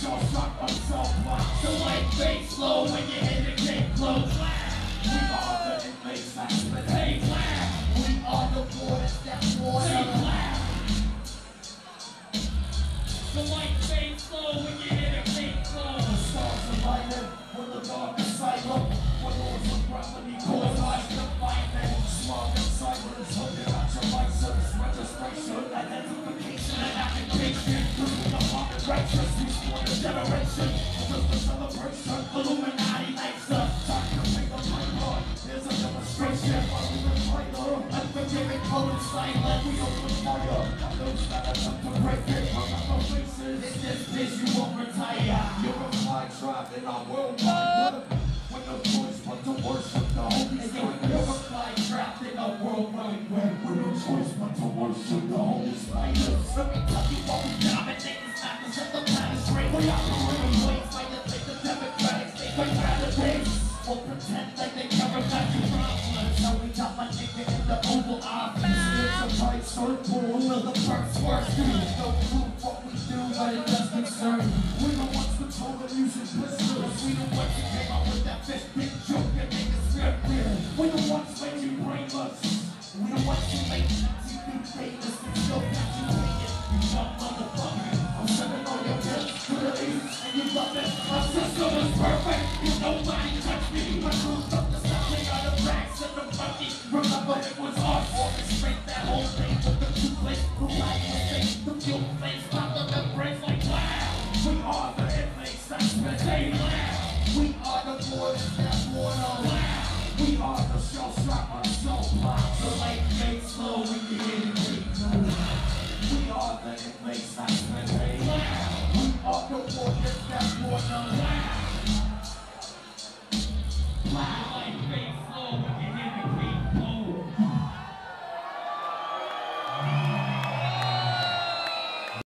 shell shock on self-block. The light fades slow when you hit the gate close. We are the inmates that's been paid. We are the wardens that warn. The light fades slow when you hit a gate close. The stars are lighted when the dark is silent. When lords of gravity cause eyes to fight them. Smog and silence, looking at your license, registration, identification, and application. Losing the market righteous, we sworn a generation. Just a celebration, Illuminati lights up. Time to make a break. Here's a demonstration. While we recliner, and the giving code is silent. We open fire. Those that attempt to break it, remember faces. In this bitch, you won't retire. You're a fly trapped in our worldwide. When the choice but to worship the Holy Spirit. You're a fly trapped in a worldwide web. With no choice but to worship the Holy Spirit. Let me tell you what we dominate this madness of the planet straight. We operate in ways like the democratic state. We validate or pretend like they care about your problems. Now we got my nigga in the Oval Office. It's a tight circle where the first words do. No proof what we do, but it does concern. We the ones control the music blisters. We the ones that came up with that fish big joke and make it scripted. We the ones make you brainless. We the ones who make TV famous. We still got you hated. You dumb motherfucker. I'm sending all your bills to the east and you love it. My system is perfect. You nobody touch me. My crew's up the stuff. They got the racks and the funky. Remember it was our orchestrate that whole thing with the two plates. The light was safe. The fuel flames pop up and breaks like wow. We are the inmates that's been paid. We are the wardens that warn on. We are the shell shock on self-block. The light fades slow when you hit it gate close. We are the inmates that's been paid. We are the wardens that warn on.